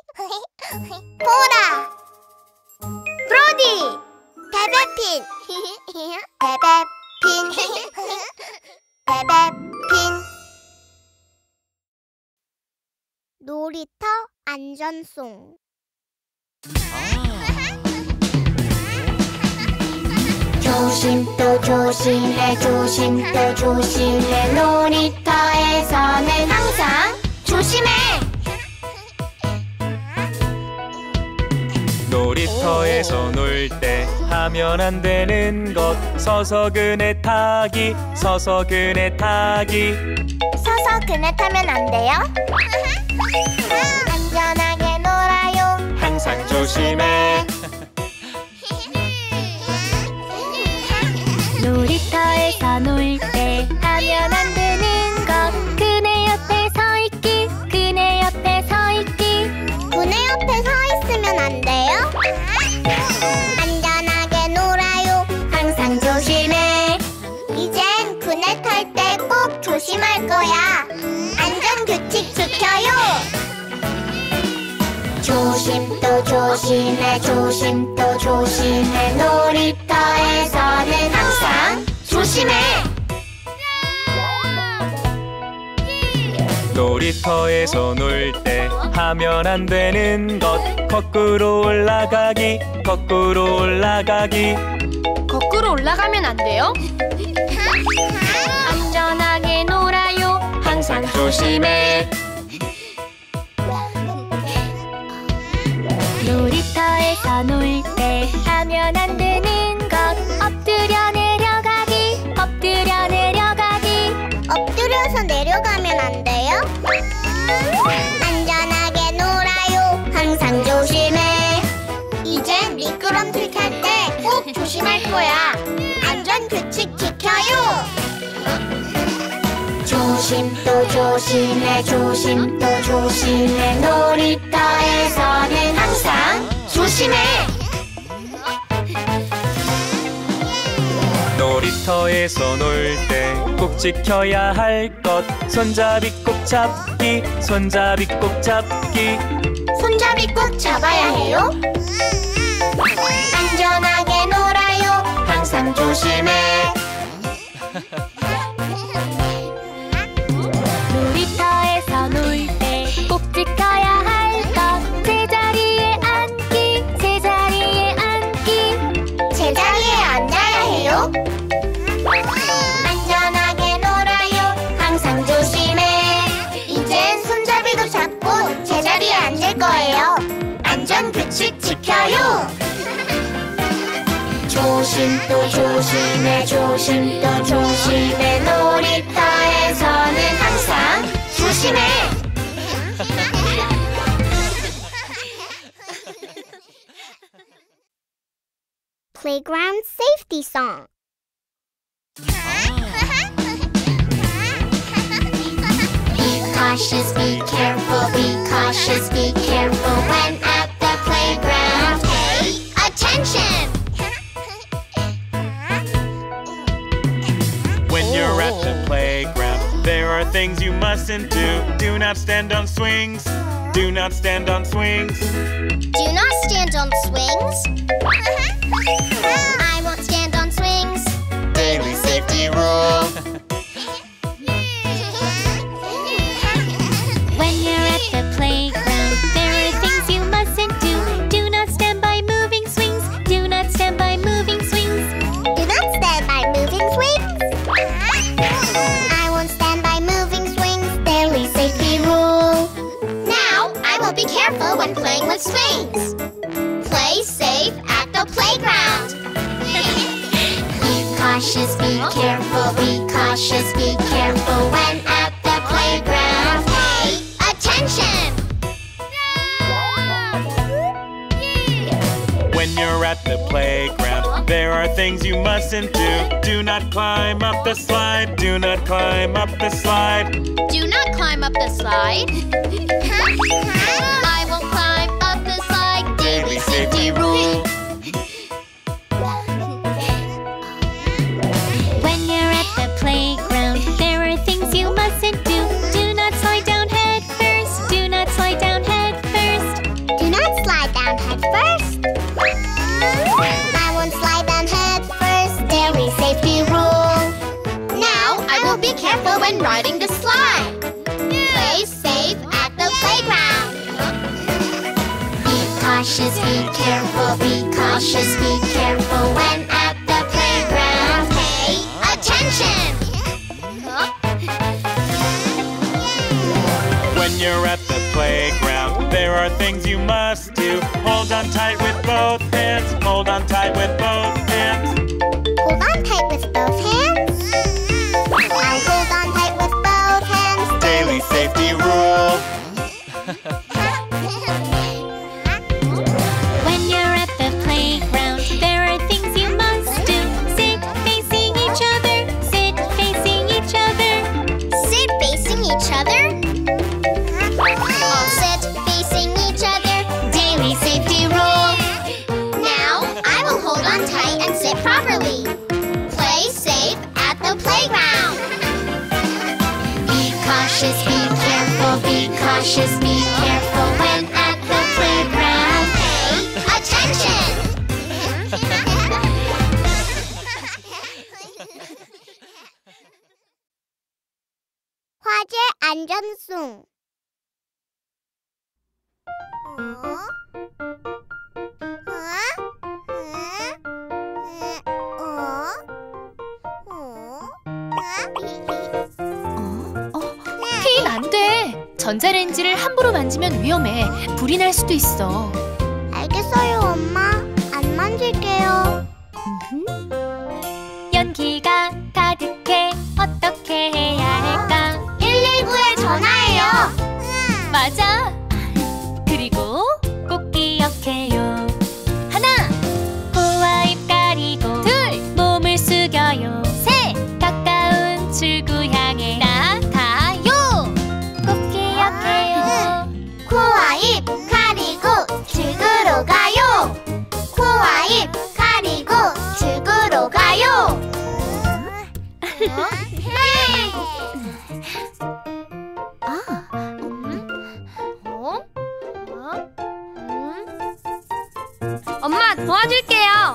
보라! 브로디! 베베핀! 베베핀! 베베핀! 놀이터 안전송. 조심 또 조심해, 조심 또 조심해. 놀이터에서는 항상 조심해. 놀이터에서 놀 때 하면 안 되는 것. 서서 그네 타기, 서서 그네 타기. 서서 그네 타면 안 돼요. 안전하게 놀아요. 항상 조심해. 놀이터에서 놀 때 하면 안 되는 것. 그네 옆에 서 있기, 그네 옆에 서 있기. 그네 옆에 서 있으면 안 돼요. 안전하게 놀아요. 항상 조심해. 이젠 그네 탈 때 꼭 조심할 거야. 안전 규칙 지켜요. 조심 또 조심해, 조심 또 조심해. 놀이터에서는 항상 조심해. 놀이터에서 놀 때 하면 안 되는 것. 거꾸로 올라가기, 거꾸로 올라가기. 거꾸로 올라가면 안 돼요. 안전하게 놀아요. 항상 조심해. 놀이터에서 놀 때 하면 안 되는 것. 엎드려 내려가기, 엎드려 내려가기. 엎드려서 내려가면 안 돼요. 안전하게 놀아요. 항상 조심해. 이젠 미끄럼틀 탈 때 꼭 조심할 거야. 안전 규칙 지켜요. 조심 또 조심해, 조심 또 조심해. 놀이터에서는 항상 조심해. 놀이터에서 놀 때 꼭 지켜야 할 것. 손잡이 꼭 잡기, 손잡이 꼭 잡기. 손잡이 꼭 잡아야 해요. 안전하게 놀아요. 항상 조심해. 놀이터에서 놀 때 꼭 지켜야 할 것. 제자리에 앉기, 제자리에 앉기. 제자리에 앉아야 해요. 안전하게 놀아요. 항상 조심해. 이젠 손잡이도 잡고 제자리에 앉을 거예요. 안전 규칙 지켜요. 조심 또 조심해, 조심 또 조심해. 놀이터에서는 항상 조심해. Playground safety song. Be cautious, be careful, be cautious, be careful. When at the playground, Pay attention. When you're at the playground, there are things you mustn't do. Do not stand on swings. Do not stand on swings. Do not stand on swings. I won't stand on swings. Daily safety rule. when you're at the playground, there are things you mustn't do. Do not stand by moving swings. Do not stand by moving swings. Do not stand by moving swings. I won't stand by moving swings. Daily safety rule. Now, I will be careful when playing with swings. Play safe at the playground. Be cautious, be careful, be cautious, be careful. When at the playground, Pay attention. When you're at the playground, there are things you mustn't do. Do not climb up the slide. Do not climb up the slide. Do not climb up the slide. I won't climb up the slide. Daily safety rule. when you're at the playground, there are things you mustn't do. Do not slide down head first. Do not slide down head first. cautious, be careful, be cautious, be careful when at the playground. Pay attention! When you're at the playground, there are things you must do. Hold on tight with both hands. Hold on tight with both hands. Hold on tight with both hands. I'll hold on tight with both hands. Daily safety rule. When you're at the playground, there are things you must do. Sit facing each other. Sit facing each other. Sit facing each other. All sit facing each other. Daily safety rule. Now I will hold on tight and sit properly. Play safe at the playground. Be cautious, be careful, be cautious, be careful when at the playground. Pay attention! 화재 안전송. 케인, 안 돼. 전자레인지를 함부로 만지면 위험해. 불이 날 수도 있어. 알겠어요, 엄마. 안 만질게요. 연기가 가득해. 어떻게 해야 할까? 119에 전화해요. 맞아. 그리고 꼭 기억해요. 하나, 코와 입 가리고. 둘, 몸을 숙여요. 셋, 가까운 출구 향해 나가요. 꼭 기억해요. 코와 입 가리고 출구로 가요. 코와 입 가리고 출구로 가요. 엄마, 도와줄게요.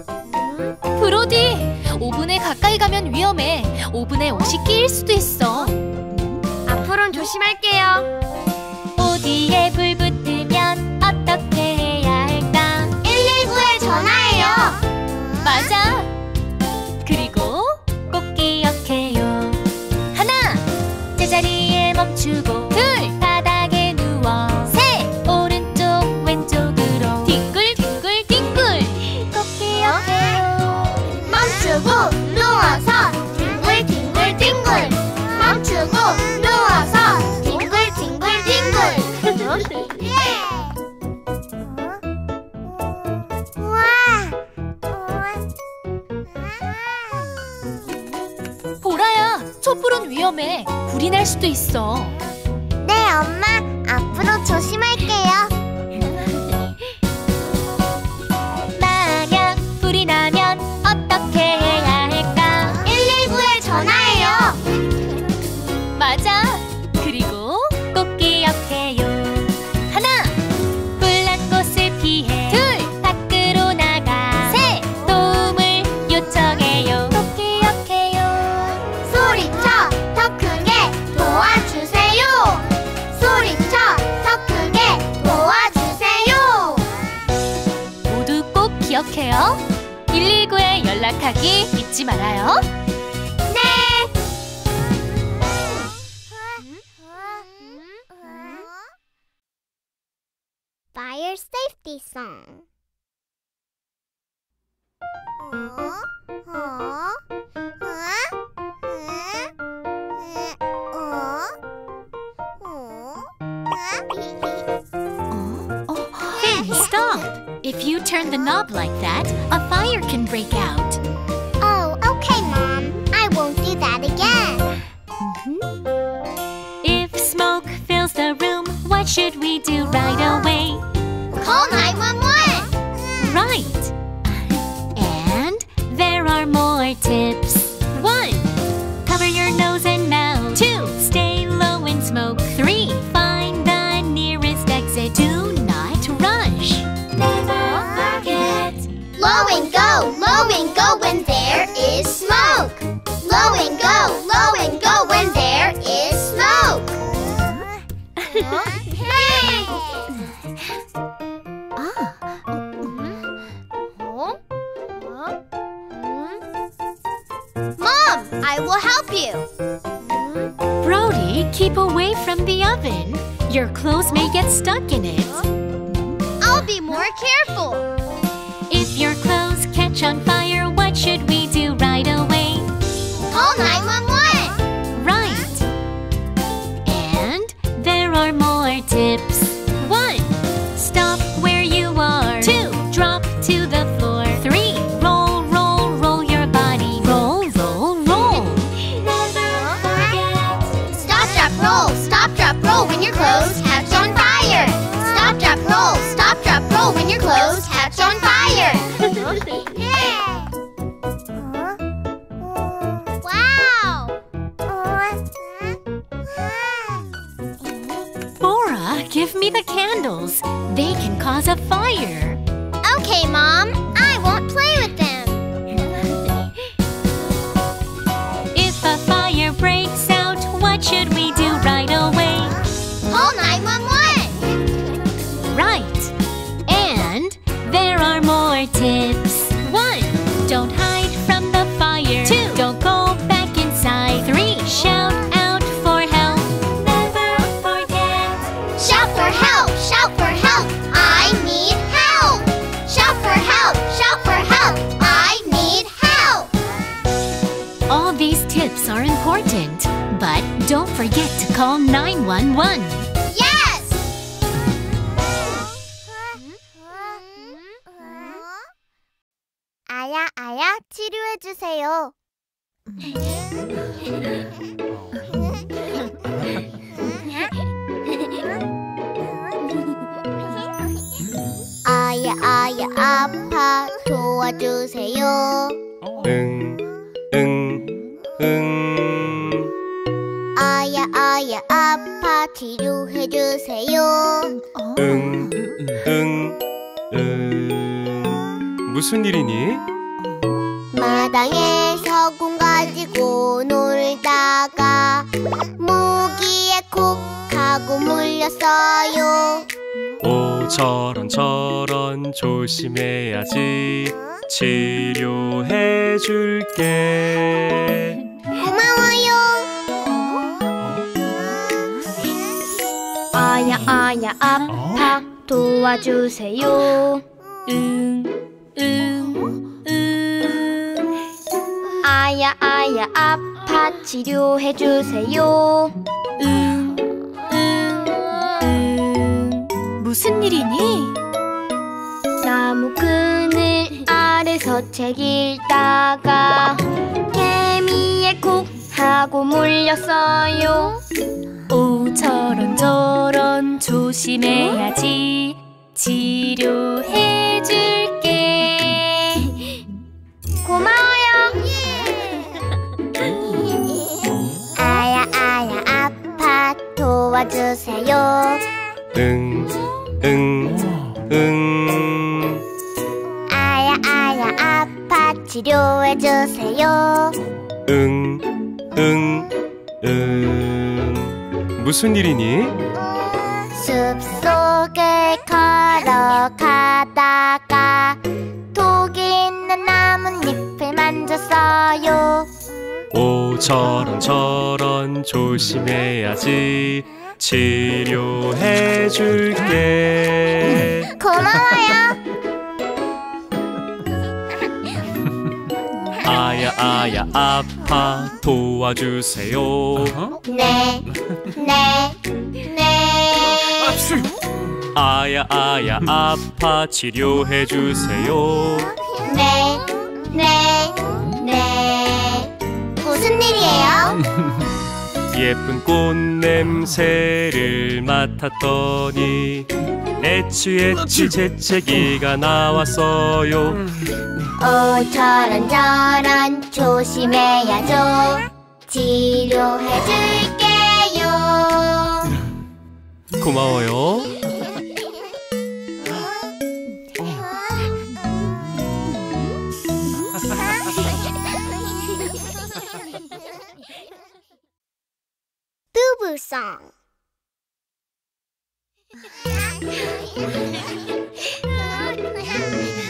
브로디, 오븐에 가까이 가면 위험해. 오븐에 옷이 끼일 수도 있어. 앞으로는 조심할게요. 어디에 불 붙으면 어떻게 해야 할까? 119에 전화해요. 맞아. 그리고 꼭 기억해요. 하나, 제자리에 멈추고. 둘, 바닥에 누워. 셋, 오른쪽 왼쪽으로 뒹굴 뒹굴. 꼭 기억해요. 멈추고 누워서 뒹굴 뒹굴 뒹굴. 멈추고 누워서 뒹굴 뒹굴 뒹굴. 우와. 보라야, 촛불은 위험해. 불이 날 수도 있어. 네, 엄마. 앞으로 조심할게요. 만약 불이 나면 어떻게 해야 할까? 119에 전화해요. 맞아. 그리고 꼭 기억해요. 하나, 불난 곳을 피해. 둘, 밖으로 나가. 셋, 도움을 요청해요. 꼭 기억해요. 소리쳐 더 크게 도와주세요. 소리쳐 더 크게 도와주세요. 모두 꼭 기억해요. 119에 연락하기 잊지 말아요. 네. Fire safety song. Hey, stop! If you turn the knob like that, a fire can break out. Oh, okay, Mom. I won't do that again. If smoke fills the room, what should we do right away? Call 911. Right! And there are more tips. 1. Cover your nose and mouth. 2. Stay low and smoke. 3. Find the nearest exit. Do not rush. Never forget. Low and go when there is smoke. Low and go when there is smoke. Keep away from the oven. Your clothes may get stuck in it. I'll be more careful. If your clothes catch on fire, what should we do right away? Call 911. Right. And there are more tips. 1. Stop where you are. 2. Drop to the floor. 3. Roll, roll, roll your body. Roll, roll, roll. Never forget. Stop, drop, roll. Stop, drop, roll when your clothes catch on fire. Stop, drop, roll. Stop, drop, roll when your clothes catch on fire. Wow. Bora, give me the candles. They can cause a fire. Okay, Mom. I won't play with them. If a fire breaks out, what should we do right away? Call 911. Right. And there are more tips. 1. Don't hide from the fire. 2. Don't go back inside. 3. Shout out for help. Never forget. Shout for help. Shout for help. I need help. Shout for help. Shout for help. I need help. All these tips are important, but don't forget to call 911. Yes. 아야, 아야, 치료해 주세요. 아야, 아야, 아파 도와주세요. 응, 응, 응. 아야, 아야, 아파 치료해 주세요. 응, 응, 응. 무슨 일이니? 마당에서 공 가지고 놀다가 모기에 콕 하고 물렸어요. 오, 저런 조심해야지. 치료해 줄게. 고마워요. 아야 아야 아파 도와주세요. 아야 아야 아파 치료해주세요. 무슨 일이니? 나무 그늘 아래서 책 읽다가 개미에 콕 하고 물렸어요. 오, 저런 조심해야지. 치료해줄게. 고마워요. 아야, 아야, 아파 도와주세요. 응. 아야, 아야, 아파 치료해주세요. 응. 무슨 일이니? 숲속을 걸어가다가 독이 있는 나뭇잎을 만졌어요. 오, 저런 조심해야지. 치료해 줄게. 고마워요. 아야 아파 도와주세요. 네. 아야 아파 치료해 주세요. 네. 무슨 일이에요? 예쁜 꽃 냄새를 맡았더니 애취 재채기가 나왔어요. 오, 저런 조심해야죠. 치료해줄게요. 고마워요. Boo-boo song.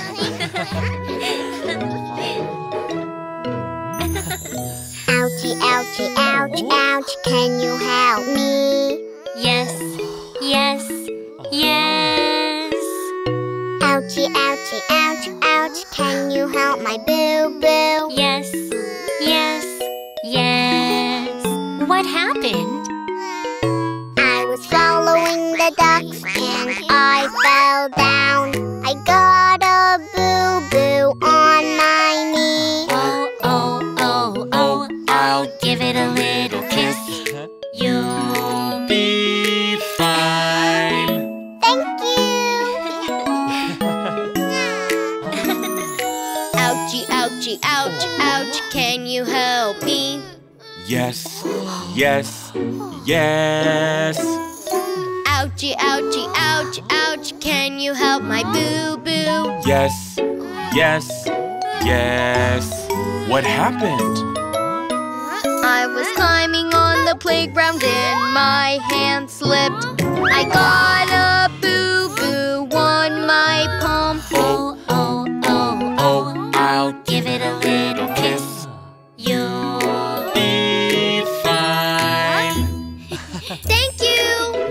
Ouchie, ouchie, ouch, ouch, can you help me? Yes, yes, yes. Ouchie, ouchie, ouch, ouch, can you help my boo-boo? Yes, yes, yes. What happened? I was following the ducks and I fell down. I got a boo-boo on my knee. Oh, oh, oh, oh, I'll give it a little kiss. You'll be fine. Thank you! Ouchie, ouchie, ouch, ouch, can you help me? Yes, yes, yes. Ouchie, ouchie, ouch, ouch, can you help my boo-boo? Yes, yes, yes. What happened? I was climbing on the playground and my hand slipped. I got a boo-boo on my palm. Oh, oh, oh, oh, I'll give it a little kiss. You'll be fine. Thank you!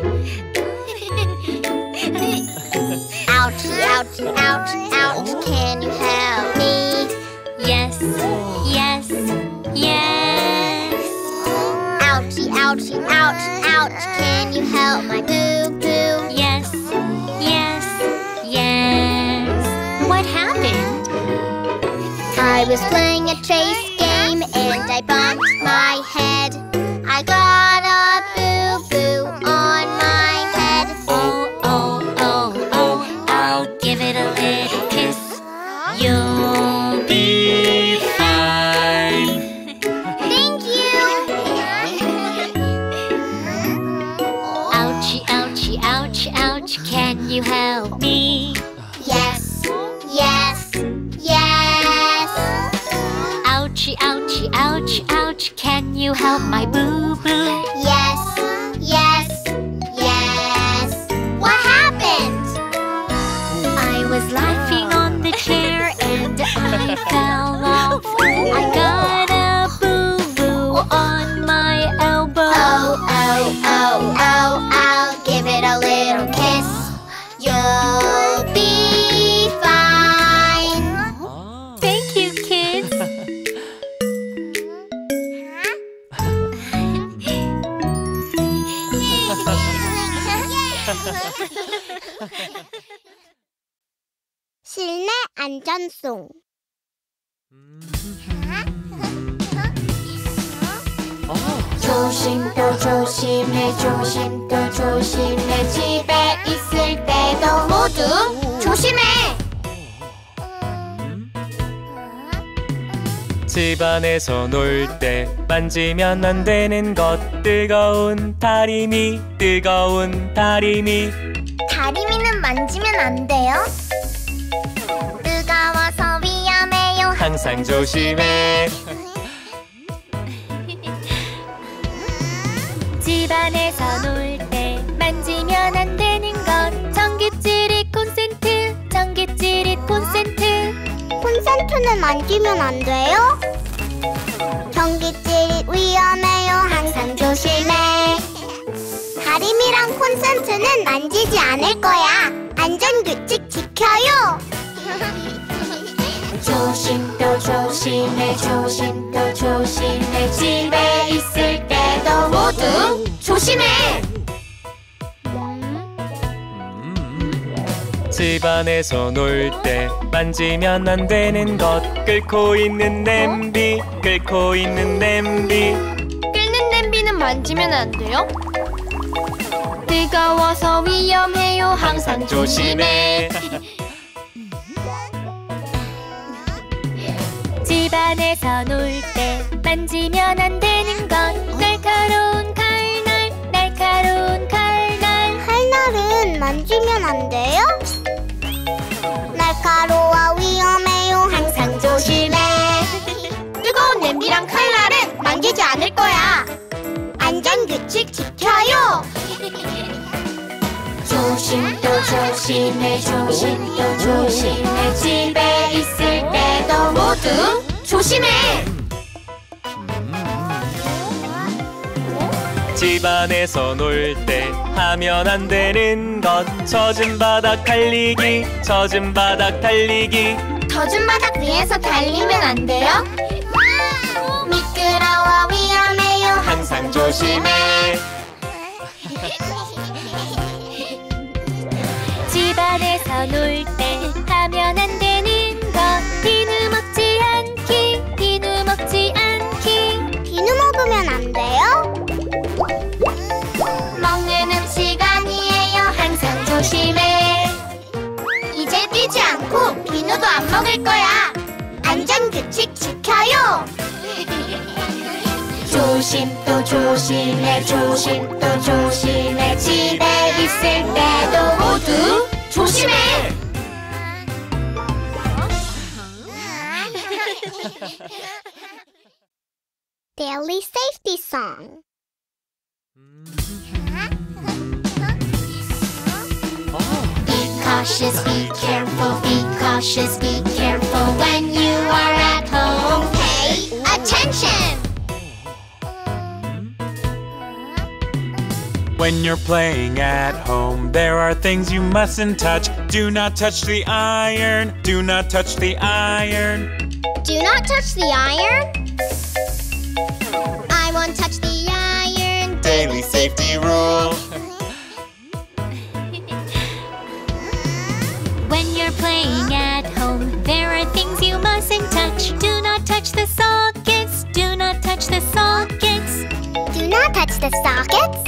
Ouchie, ouchie, ouch, ouch, can you help me? Yes, yes, yes. Ouchie, ouchie, ouch, ouch, can you help my boo-boo? Yes, yes, yes. What happened? I was playing a chase game and I bumped my head. I got a boo-boo on my head. Oh, oh, oh, oh, I'll give it a little kiss. You'll be fine. Thank you! Ouchie, ouchie, ouch, ouch, can you help me? Yes, yes, yes. Ouchie, ouchie, ouch, ouch, can you help my boo-boo? Yes, yes, yes. What happened? I was laughing on the chair and I fell off. I got a boo-boo on my elbow. Oh, oh, oh, oh, I'll give it a little kiss. You'll be fine. Thank you, kids. 실내 안전송. 조심 또 조심해, 조심 또 조심해. 집에 있을 때도 모두 조심해. 집 안에서 놀 때 만지면 안 되는 것. 뜨거운 다리미, 뜨거운 다리미. 다리미는 만지면 안 돼요? 뜨거워서 위험해요. 항상 조심해. 집 안에서 놀 때 만지면 안 되는 것. 전기찌릿 콘센트, 전기찌릿 콘센트. 콘센트는 만지면 안 돼요? 전기질이 위험해요. 항상 조심해. 다리미랑 콘센트는 만지지 않을 거야. 안전규칙 지켜요. 조심 또 조심해, 조심 또 조심해. 집에 있을 때도 모두 조심해. 집 안에서 놀 때 만지면 안 되는 것. 끓고 있는 냄비, 끓고 있는 냄비. 끓는 냄비는 만지면 안 돼요? 뜨거워서 위험해요. 항상 조심해. 집 안에서 놀 때 만지면 안 되는 것. 날카로운 칼날, 날카로운 칼날. 칼날은 만지면 안 돼요? 날카로워 위험해요. 항상 조심해. 뜨거운 냄비랑 칼날은 만지지 않을 거야. 안전규칙 지켜요. 조심 또 조심해, 조심 또 조심해. 집에 있을 때도 모두 조심해. 집안에서 놀 때 하면 안 되는 것. 젖은 바닥 달리기, 젖은 바닥 달리기. 젖은 바닥 위에서 달리면 안 돼요? 미끄러워 위험해요. 항상 조심해. 집안에서 놀 때 하면 안 되는 것. 비누 먹지 않기, 비누 먹지 않기. 비누 먹으면 안 돼요? 먹는 음식 아니에요. 항상 조심해. 이제 뛰지 않고 비누도 안 먹을 거야. 안전 규칙 지켜요. 조심 또 조심해, 조심 또 조심해. 집에 있을 때도 모두 조심해. Daily Safety Song. Be cautious, be careful, be cautious, be careful when you are at home. Pay attention. When you're playing at home, there are things you mustn't touch. Do not touch the iron, do not touch the iron. Do not touch the iron. I won't touch the iron. Daily safety rule. When you're playing at home, there are things you mustn't touch. Do not touch the sockets, do not touch the sockets. Do not touch the sockets.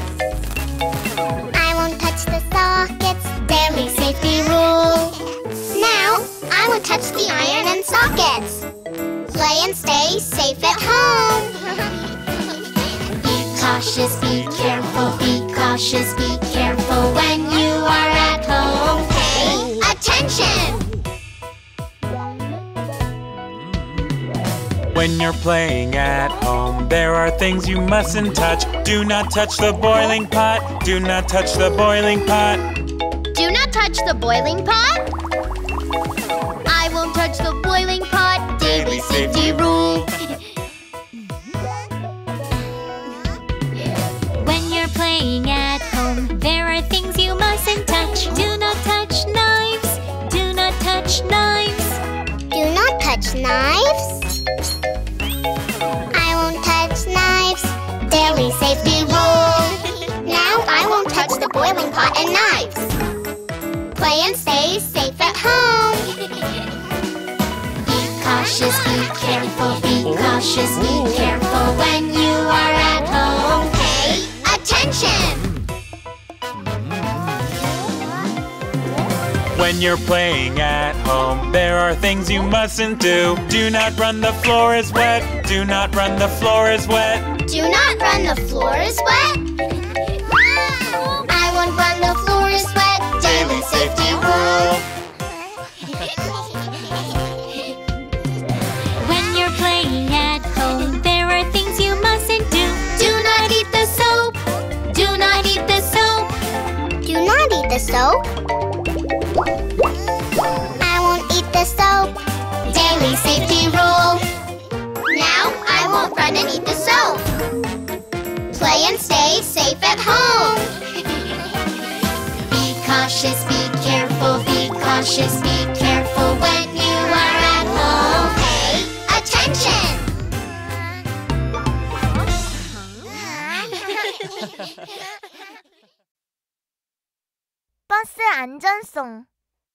I won't touch the sockets. Daily safety rule. Now, I won't touch the iron and sockets. Play and stay safe at home. Be cautious, be careful, be cautious, be careful when you are at home. Pay attention. When you're playing at home, there are things you mustn't touch. Do not touch the boiling pot, do not touch the boiling pot. Do not touch the boiling pot. I won't touch the boiling pot. Daily safety rule. When you're playing at home, there are things you mustn't touch. Do not touch knives, do not touch knives. Do not touch knives. I won't touch knives. Daily safety rule. Now I won't touch the boiling pot and knives. Play and stay safe at home. Be cautious, be careful, be cautious, be careful when you are at home. Pay attention. When you're playing at home, there are things you mustn't do. Do not run, the floor is wet. Do not run, the floor is wet. Do not run, the floor is wet. I won't run, the floor is wet. Daily safety rule. When you're playing at home, there are things you mustn't do. Do not eat the soap, do not eat the soap. Do not eat the soap. I won't eat the soap. Daily safety rule. Now I won't run and eat the soap. Play and stay safe at home. Be cautious, be careful, be cautious, be careful when you are at home. Pay attention. 버스 안전송.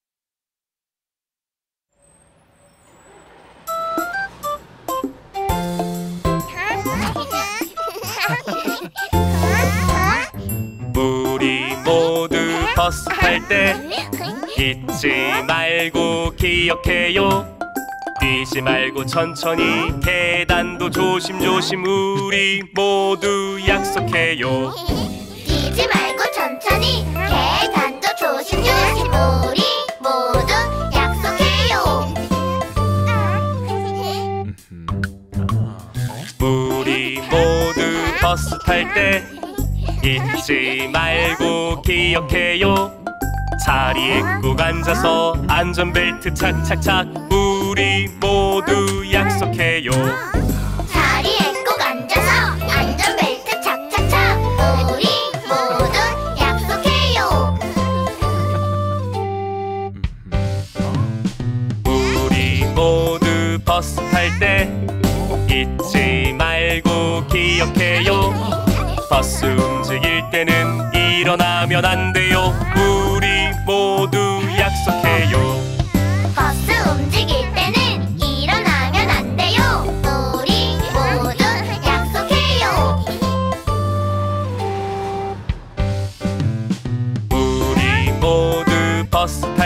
우리 모두 버스 탈 때 잊지 말고 기억해요. 뛰지 말고 천천히 계단도 조심조심 우리 모두 약속해요. 뛰지 말고 천천히 계단도 조심조심 우리 모두 약속해요. 우리 모두 버스 탈 때 잊지 말고 기억해요. 자리에 꼭 앉아서 안전벨트 착착착 우리 모두 약속해요. 자리에 꼭 앉아서 안전벨트 착착착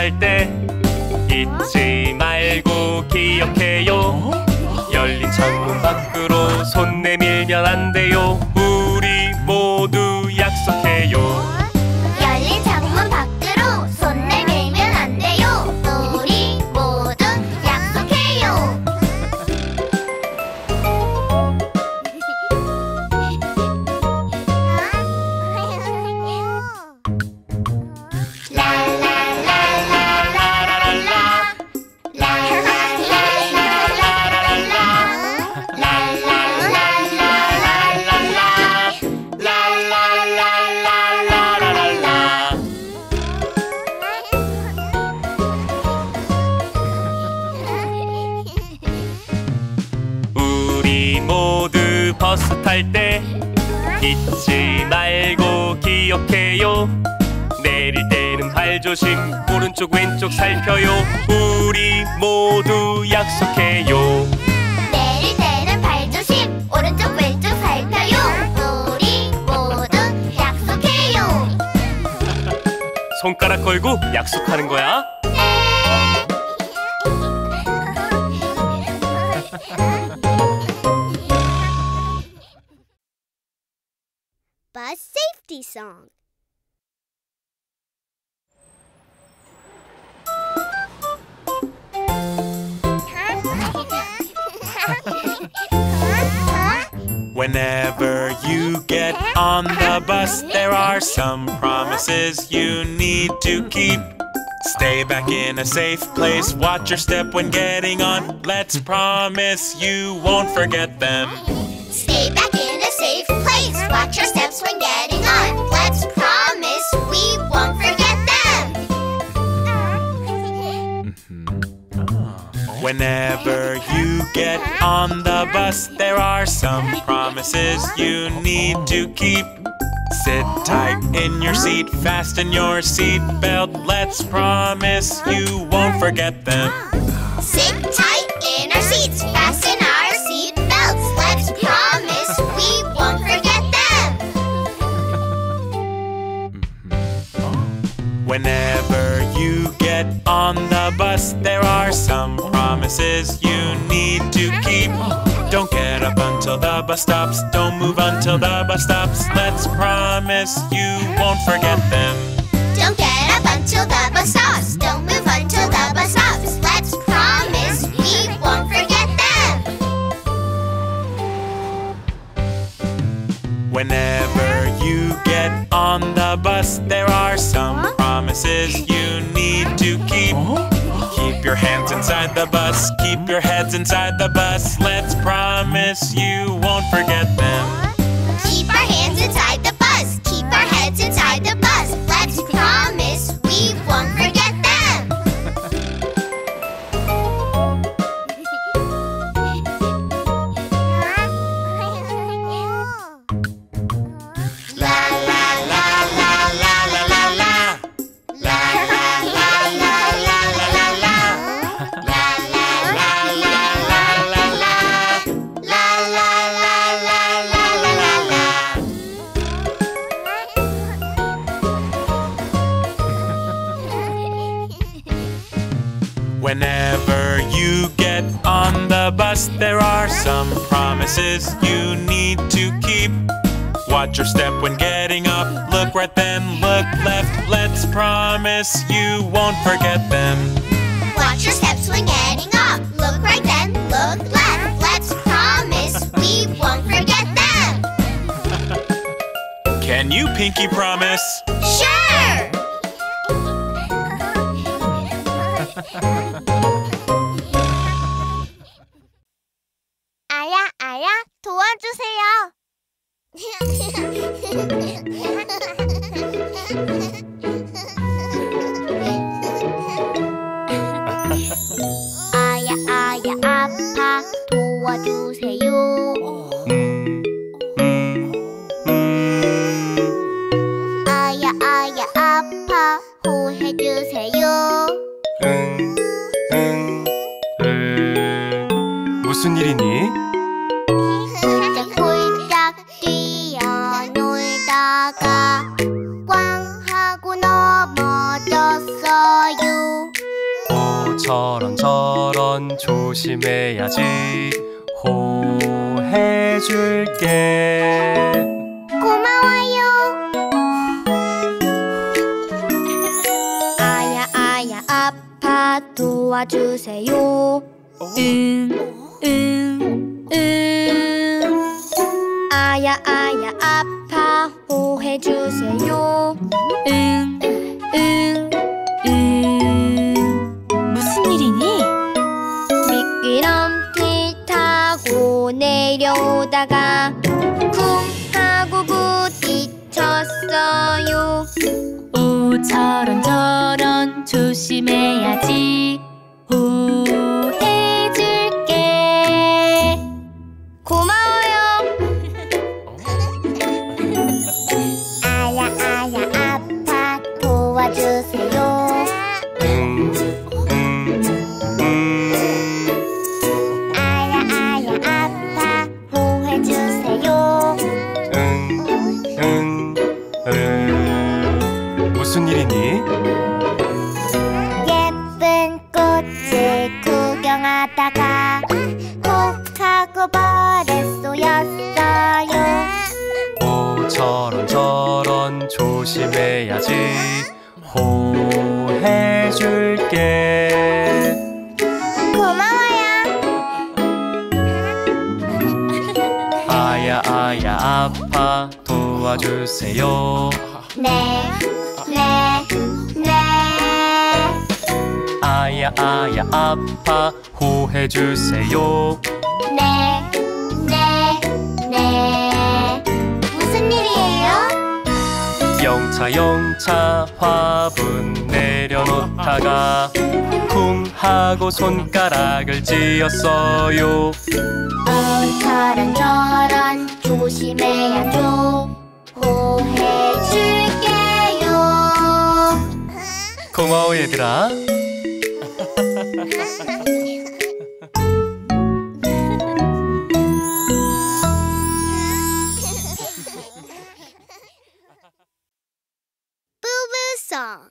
탈 때 잊지 말고 기억해요. 열린 창문 밖으로 손 내밀면 안 돼요. 우리 모두 약속해요. 열린 창문 밖으로 손 내밀면 안 돼요. 우리 모두 약속해요. 우리 모두 버스 탈 때 잊지 말고 기억해요. 내릴 때는 발 조심, 오른쪽 왼쪽 살펴요. 우리 모두 약속해요. 내릴 때는 발 조심, 오른쪽 왼쪽 살펴요. 우리 모두 약속해요. 손가락 걸고 약속하는 거야. Bus safety song. Whenever you get on the bus, there are some promises you need to keep. Stay back in a safe place, watch your step when getting on. Let's promise you won't forget them. Stay back in a safe place. Watch your steps when getting on. Let's promise we won't forget them. Whenever you get on the bus, there are some promises you need to keep. Sit tight in your seat, fasten your seat belt. Let's promise you won't forget them. Sit tight in our seats. Fasten our seat belts. Let's promise we won't forget them. Whenever you get on the bus, there are some promises you need to keep. Don't get up until the bus stops. Don't move until the bus stops. Let's promise you won't forget them. Don't get up until the bus stops. Don't move until the bus stops. Let's promise we won't forget them. Whenever you get on the bus, there are some promises you need to keep. Keep your hands inside the bus, keep your heads inside the bus. Let's promise you won't forget them. Keep our hands inside the bus. Keep our heads inside the bus. Let's promise we won't forget them. La la la la la la la la. La la la la la la la la. La la la la la la la. La la la la la la la la. Whenever you get on the bus, there are some promises you need to keep. Watch your step when getting up. Look right then, look left. Let's promise you won't forget them. Watch your steps when getting up. Look right then, look left. Let's promise we won't forget them. Can you pinky promise? Sure! 아야, 아야, 도와주세요. 아야, 아야, 아파, 도와주세요. 아야, 아야, 아파, 호해주세요. 무슨 일이니? 홀짝홀짝 뛰어놀다가 꽝 하고 넘어졌어요. 저런 조심해야지. 호해줄게. 고마워요. 아야 아파 도와주세요. 아야 아파 호해주세요. 무슨 일이니? 미끄럼틀 타고 내려오다가 쿵 하고 부딪혔어요. 오, 저런 조심해야지. 호해줄게. 고마워요. 아야 아파 도와주세요. 아야 아파 호해주세요. 무슨 일이니? 예쁜 꽃을 구경하다가 콕 하고 벌에 쏘였어요. 오, 저런 조심해야지. 호해줄게. 고마워요. 아야 아파 도와주세요. 네. 아야 아파 호해주세요. 네. 무슨 일이에요? 영차 화분 내려놓다가 쿵 하고 손가락을 찧었어요. 저런 조심해야죠. 호해줄게요. 고마워 얘들아. Boo Boo Song.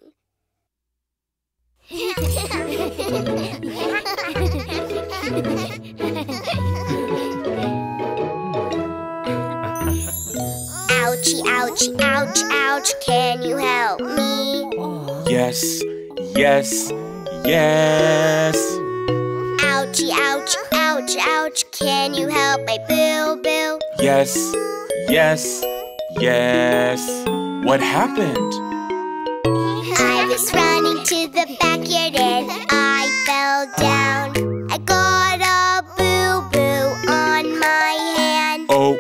Ouchie, ouchie, ouch, ouch, can you help me? Yes. Ouchie, ouch, ouch, ouch, can you help my Boo Boo? Yes. What happened? I was running to the backyard and I fell down. I got a boo-boo on my hand. Oh,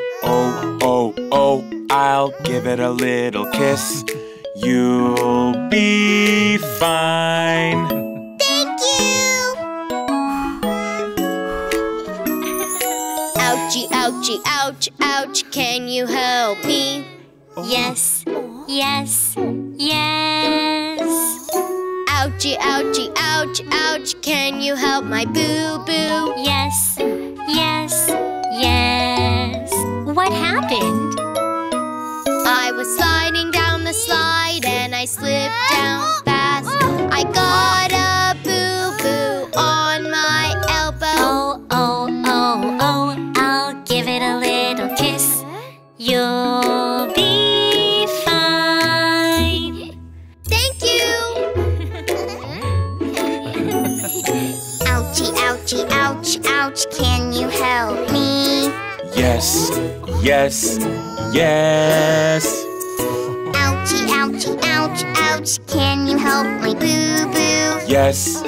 I'll give it a little kiss. You'll be fine. Thank you! Ouchie, ouchie, ouch, ouch, can you help me? Yes. Ouchie, ouchie, ouch, ouch, can you help my boo-boo? Yes. What happened? I was sliding down the slide and I slipped down fast. I got a boo-boo on my elbow. Oh, I'll give it a little kiss. You'll be fine. Thank you! Ouchie, ouchie, ouch, ouch, can you help me? Yes. Ouchie, ouchie, ouch, ouch, can you help my boo-boo? Yes.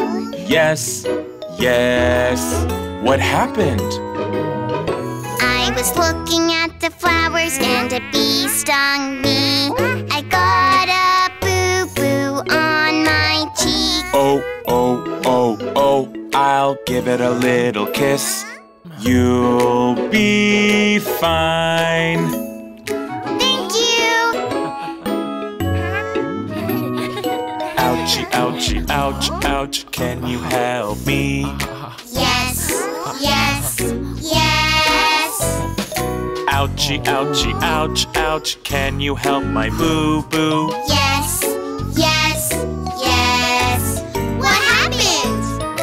What happened? I was looking at the flowers and a bee stung me. I got a boo-boo on my cheek. Oh, I'll give it a little kiss. You'll be fine. Thank you! Ouchie, ouchie, ouch, ouch, can you help me? Yes. Ouchie, ouchie, ouch, ouch, can you help my boo-boo? Yes. What happened?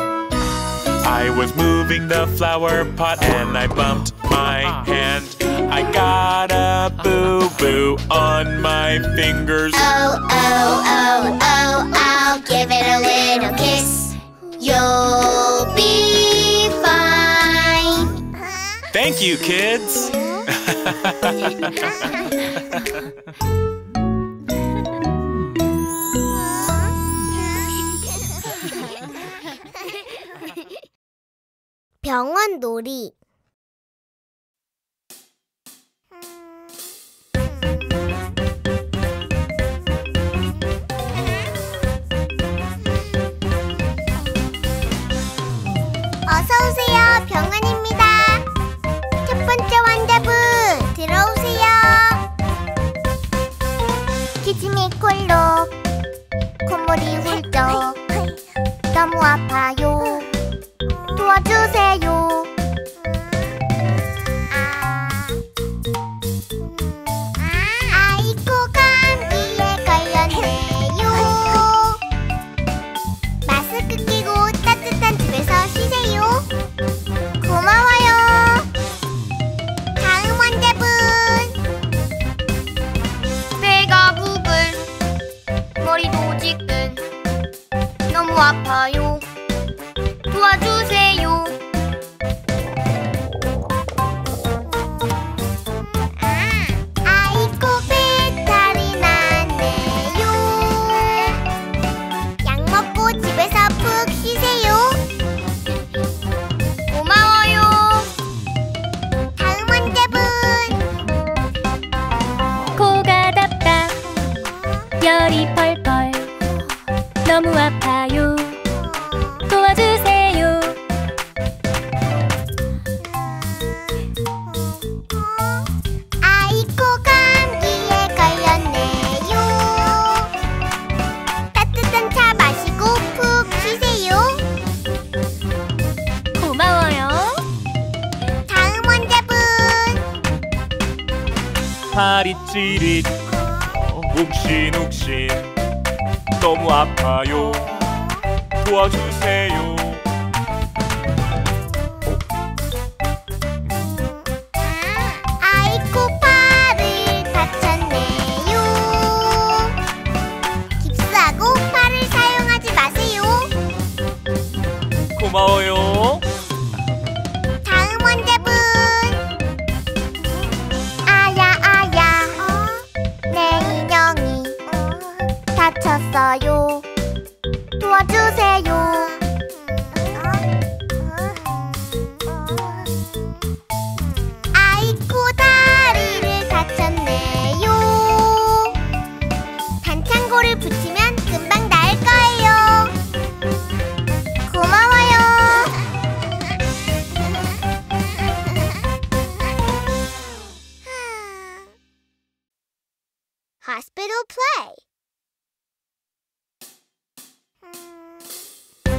I was moving the flower pot and I bumped my hand. I got a boo-boo on my fingers. Oh, oh, oh, oh, I'll give it a little kiss. You'll be fine. Thank you, kids. 병원 놀이. 어서오세요. 병원입니다. 첫 번째 환자분 들어오세요. 기침이 콜록, 콧물이 훌쩍, 너무 아파요. 도와주세요. 아이고 감기에 걸렸네요. 마스크 끼고 따뜻한 집에서 쉬세요. 고마워요. 다음 환자분. 배가 부근, 머리도 지끈, 너무 아파요. 도와주세요. 아이고 배탈이 나네요. 약 먹고 집에서 푹 쉬세요. 고마워요. 다음 환자분. 코가 답답, 열이 펄펄, 너무 아파요. 도와주세요. 아이고 감기에 걸렸네요. 따뜻한 차 마시고 푹 쉬세요. 고마워요. 다음 환자분. 팔이 찌릿 욱신욱신 너무 아파요. 도와주세요. 아이고 팔을 다쳤네요. 깁스하고 팔을 사용하지 마세요. 고마워요. 다음 환자분. 아야 아야, 내 인형이 다쳤어요. 도와주세요. 아이고 다리를 다쳤네요. 반창고를 붙이면 금방 나을 거예요. 고마워요. Hospital play.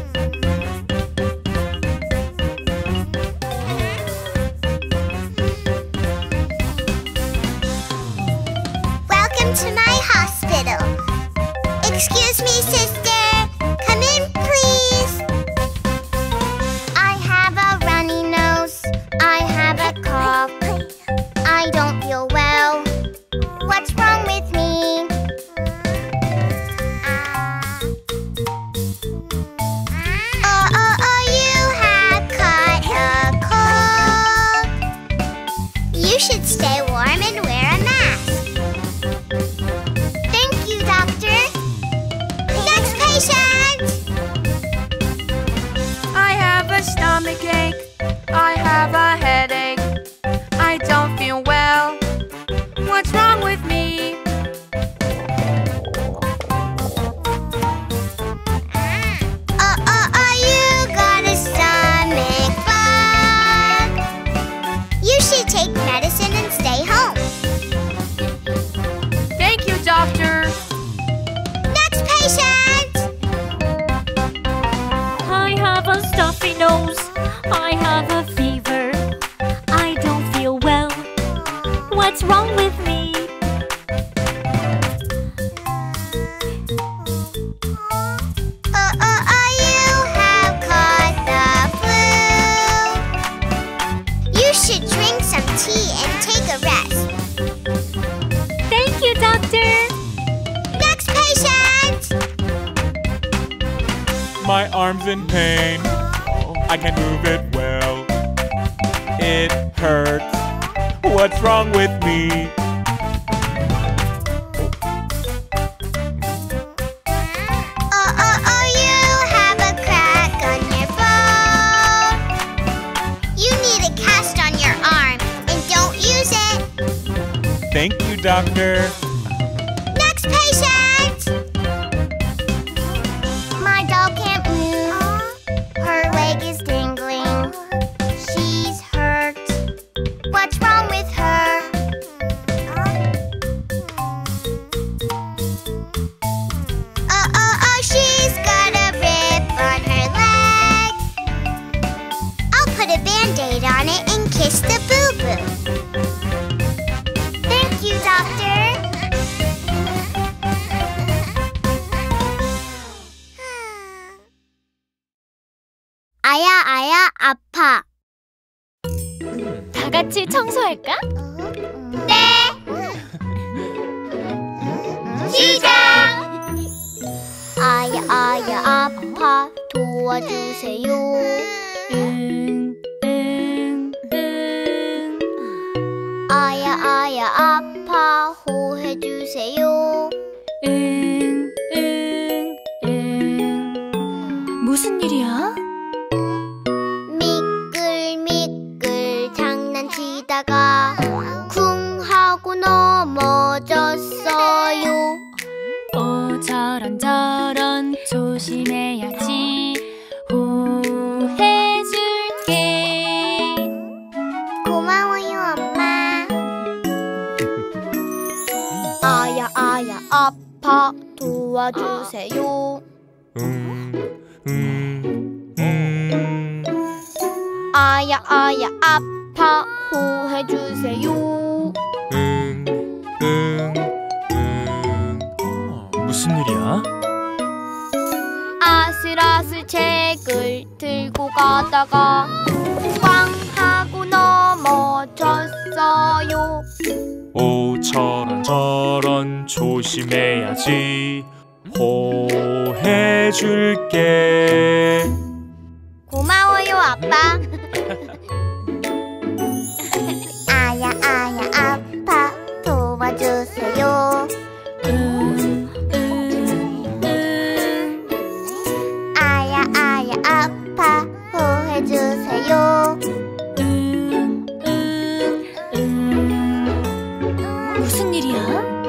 My arm's in pain. I can't move it well. It hurts. What's wrong with me? You have a crack on your bone. You need a cast on your arm, and don't use it. Thank you, doctor. Next patient! My doll can't move. Her leg is dangling. She's hurt. What's wrong with her? She's got a rip on her leg. I'll put a Band-Aid on it and kiss the boo-boo. Thank you, doctor. 아야, 아파. 다 같이 청소할까? 네. 시작! 아야, 아파. 도와주세요. 아야, 아파. 호해주세요. 무슨 일이야? 미끌미끌 장난치다가 쿵 하고 넘어졌어요. 저런 조심해야지. 호해줄게. 고마워요, 엄마. 아야, 아파. 도와주세요. 아야, 아파. 호해주세요. 무슨 일이야? 아슬아슬 책을 들고 가다가 꽝 하고 넘어졌어요. 저런 조심해야지. 호해줄게. 고마워요, 아빠. 아야, 아파. 도와주세요. 아야, 아파. 호해주세요. 무슨 일이야?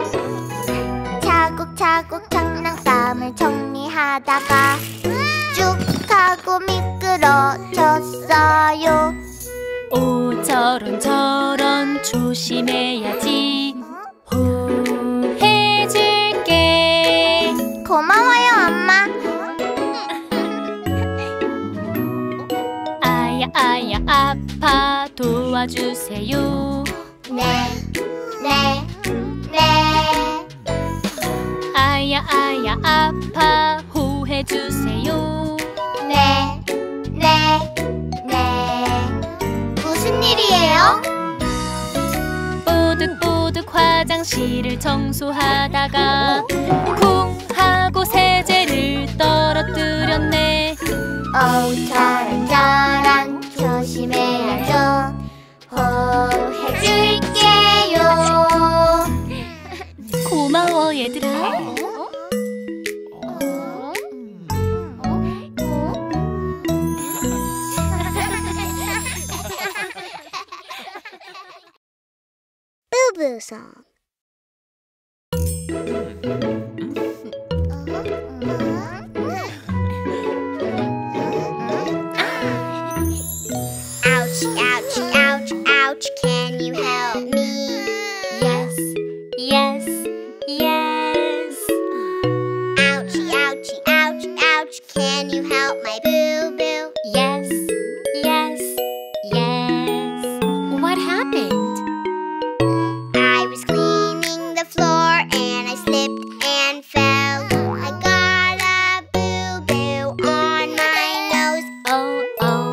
차곡차곡 장난감을 정리하다가 쭉 하고 미끄러졌어요. 저런 조심해야지. 호해줄게. 고마워요, 엄마. 아야, 아파. 도와주세요. 네. 아야, 아파. 호해주세요. 네. 무슨 일이에요? 뽀득뽀득 화장실을 청소하다가 쿵 하고 세제를 떨어뜨렸네. 저런 조심해야죠. 호해줄게요. 고마워, 얘들아. 부부송. Ouch, ouch, ouch, ouch, can you help me? Yes. Ouchie, ouchie, ouch, ouch, can you help my boo-boo? Yes. What happened? I was cleaning the floor and I slipped and fell. I got a boo-boo on my nose. Oh,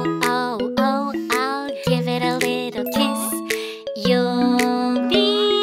I'll give it a little kiss. You'll be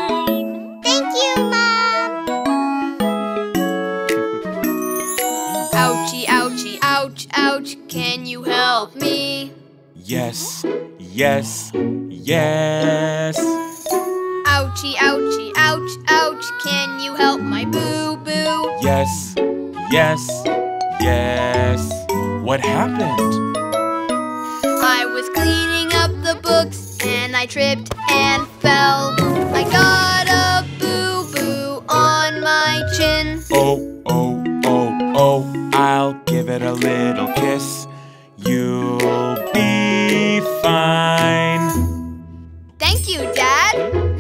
fine. Thank you, Mom. Ouchie, ouchie, ouch, ouch, can you help me? Yes, yes, yes. Ouchie, ouchie, ouch, ouch, can you help my boo-boo? Yes, yes, yes. What happened? I was cleaning up the books and I tripped and fell. I got a boo-boo on my chin. Oh, oh, oh, oh, I'll give it a little kiss. You'll be fine. Thank you, Dad.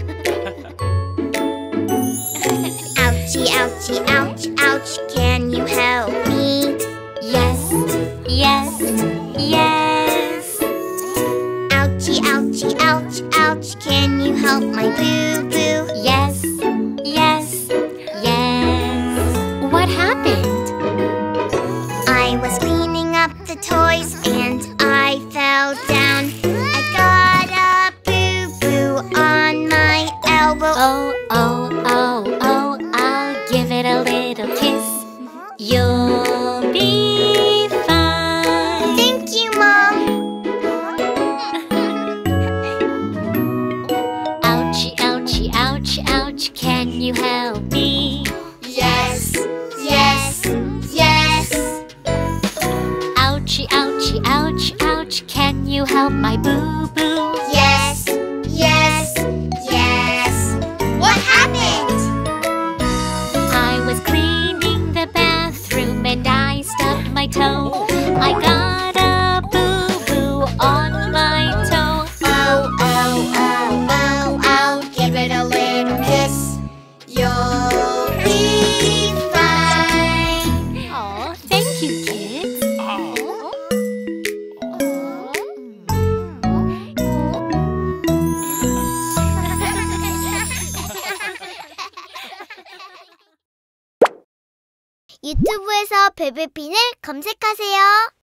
Ouchie, ouchie, ouch, ouch, can you help me? Yes, yes, yes. Ouchie, ouchie, ouch, ouch, can you help my boo-boo? Yes, yes, yes. What happened? I was cleaning up the toys and I fell down. I got a boo-boo on my elbow. Oh, oh, oh, oh, I'll give it a little kiss. You'll be fine. Thank you, Mom. Ouchie, ouchie, ouch, ouch, can you help me? Yes, yes, yes. Ouchie, ouchie, ouch, ouch, can you help my boo-boo? Yes, yes, yes. What happened? I was cleaning the bathroom and I stubbed my toe. I got a boo-boo on my toe. Oh, oh, oh, oh, I'll give it a little kiss. You'll be fine. Oh, thank you, kids. 유튜브에서 베베핀을 검색하세요.